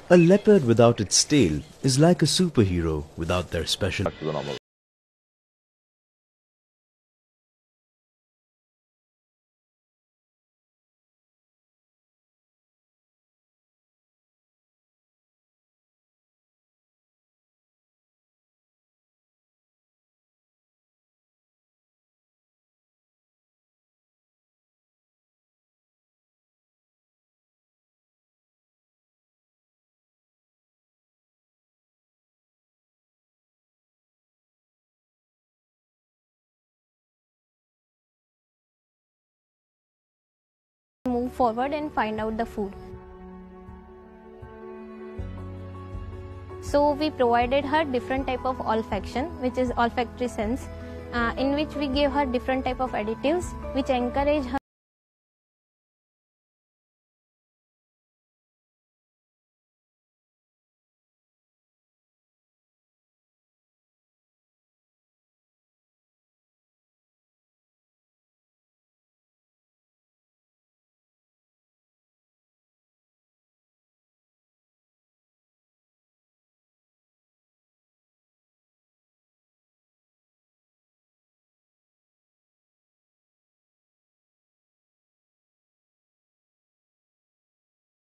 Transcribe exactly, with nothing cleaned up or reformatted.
A leopard without its tail is like a superhero without their special. Back to the normal. Move forward and find out the food. So we provided her different type of olfaction, which is olfactory sense, uh, in which we gave her different type of additives which encourage her